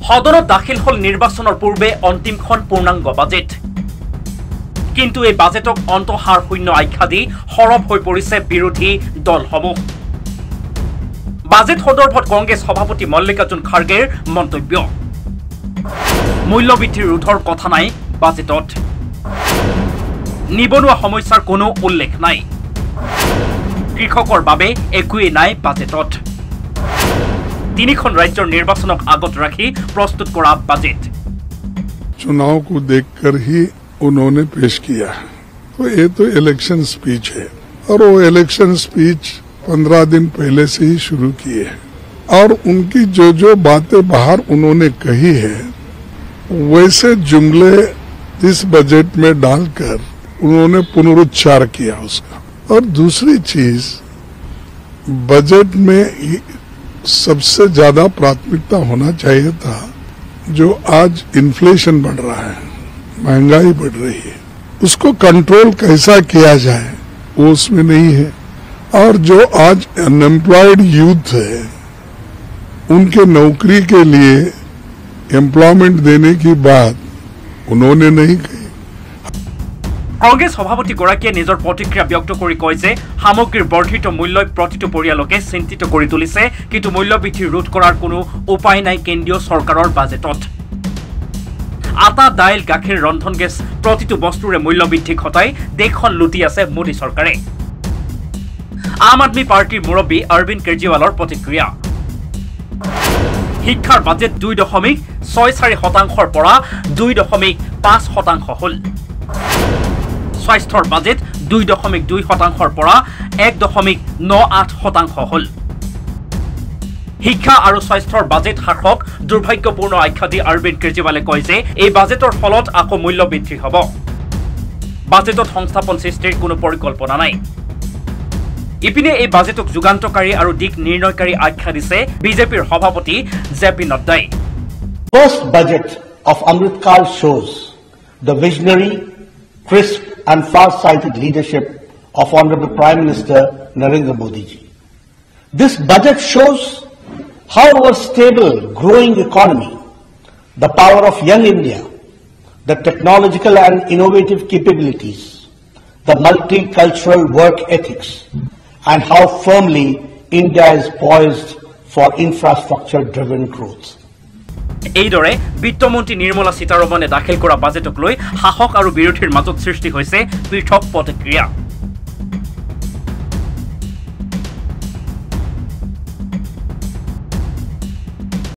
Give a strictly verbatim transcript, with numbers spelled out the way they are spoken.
সদনত দাখিল হল নিৰ্বাচনৰ পূৰ্বে অন্তিমখন পূৰ্ণাংগ বাজেট কিন্তু এই বাজেটক অন্তহাৰ শূন্য আখ্যা দি সৰব হৈ পৰিছে বিৰোধী দলসমূহ বাজেট সন্দৰ্ভত কংগ্ৰেছ সভাপতি মল্লিকাৰ্জুন খাৰ্গেৰ মন্তব্য মূল্যবৃদ্ধি ৰোধৰ কথা নাই বাজেটত নিবনুৱা সমস্যাৰ কোনো উল্লেখ নাই কৃষকৰ বাবে একোৱেই নাই বাজেটত তিনিখন ৰাজ্যৰ নিৰ্বাচনক আগত ৰাখি প্ৰস্তুত কৰা বাজেট चुनाव को देखकर ही उन्होंने पेश किया तो ये तो इलेक्शन स्पीच है और वो इलेक्शन स्पीच पंद्रह दिन पहले से ही शुरू किए और उनकी जो जो बातें बाहर उन्होंने कही है वैसे जुमले इस बजट में डालकर उन्होंने पुनरुच्चार किया उसका और दूसरी चीज बजट में सबसे ज्यादा प्राथमिकता होना चाहिए था जो आज इन्फ्लेशन बढ़ रहा है महंगाई बढ़ रही है उसको कंट्रोल कैसा किया जाए वो उसमें नहीं है और जो आज अनएम्प्लॉयड यूथ है उनके नौकरी के लिए एम्प्लॉयमेंट देने की बात उन्होंने नहीं कही কংগ্ৰেছ সভাপতি গৰাকীয়ে নিজৰ প্ৰতিক্ৰিয়া ব্যক্ত কৰি কয় যে সামগ্ৰীৰ বৰ্ধিত মূল্যই প্ৰতিটো পৰিয়ালকে চিন্তিত কৰি তুলিছে কিন্তু মূল্যবৃদ্ধি ৰোধ কৰাৰ কোনো উপায় নাই কেন্দ্ৰীয় চৰকাৰৰ বাজেটত আটা দাইল গাখীৰ ৰন্ধন গেছ প্ৰতিটো বস্তুৰে মূল্যবৃদ্ধি ঘটাই দেশখন লুটি আছে মোদী চৰকাৰে আম আদমি পাৰ্টিৰ মুৰব্বী অৰবিন্দ কেজৰিৱালৰ প্ৰতিক্ৰিয়া শিক্ষাৰ বাজেট দুই দশমিক ছয় চাৰি শতাংশৰ পৰা দুই দশমিক পাঁচ শতাংশ হ'ল স্বাস্থ্যৰ বাজেট দুই দশমিক দুই শতাংশৰ পৰা এক দশমিক ন আঠ শতাংশ হ'ল শিক্ষা আৰু স্বাস্থ্যৰ বাজেট হ্ৰাসক দুৰ্ভাগ্যপূৰ্ণ আখ্যা দি অৰবিন্দ কেজৰিৱালে কয় যে এই বাজেটৰ ফলত আকৌ মূল্য বৃদ্ধি হ'ব বাজেটত সংস্থাপন সৃষ্টিৰ কোনো পৰিকল্পনা নাই ইপিনে এই বাজেটক যুগান্তকাৰী আৰু দিক নিৰ্ণয়কাৰী আখ্যা দিছে বিজেপিৰ সভাপতি জে পি নড্ডাই First budget of Amritkal shows the visionary, crisp and far-sighted leadership of Honorable Prime Minister Narendra Modi ji. This budget shows how our stable, growing economy, the power of young India, the technological and innovative capabilities, the multicultural work ethics, and how firmly India is poised for infrastructure-driven growth. এইদৰে বিত্তমন্ত্ৰী নিৰ্মলা সীতাৰমণে দাখিল কৰা বাজেটক লৈ শাসক আৰু বিৰোধীৰ মাজত সৃষ্টি হৈছে পৃথক প্ৰতিক্ৰিয়া